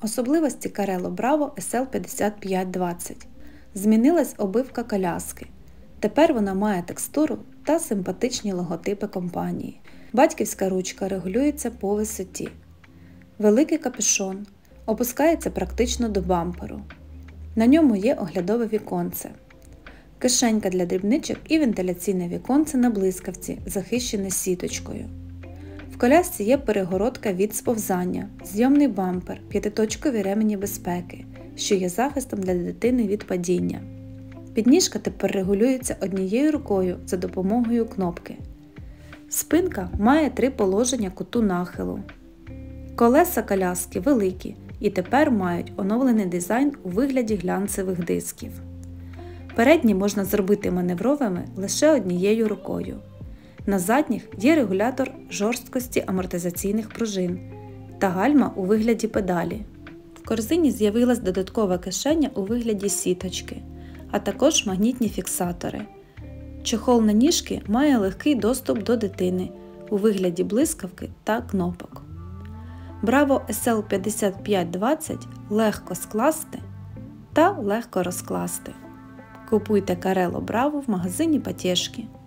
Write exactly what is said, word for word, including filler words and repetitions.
Особливості Carelo Bravo ес ел п'ятдесят п'ять двадцять. Змінилась обивка коляски. Тепер вона має текстуру та симпатичні логотипи компанії. Батьківська ручка регулюється по висоті. Великий капюшон опускається практично до бамперу. На ньому є оглядове віконце. Кишенька для дрібничок і вентиляційне віконце на блискавці, захищене сіточкою. В колясці є перегородка від сповзання, зйомний бампер, п'ятиточкові ремені безпеки, що є захистом для дитини від падіння. Підніжка тепер регулюється однією рукою за допомогою кнопки. Спинка має три положення куту нахилу. Колеса коляски великі і тепер мають оновлений дизайн у вигляді глянцевих дисків. Передні можна зробити маневровими лише однією рукою. На задніх є регулятор жорсткості амортизаційних пружин та гальма у вигляді педалі. В корзині з'явилась додаткова кишеня у вигляді сіточки, а також магнітні фіксатори. Чохол на ніжки має легкий доступ до дитини у вигляді блискавки та кнопок. Bravo ес ел п'ятдесят п'ять двадцять легко скласти та легко розкласти. Купуйте Carelo Bravo в магазині Потєшки.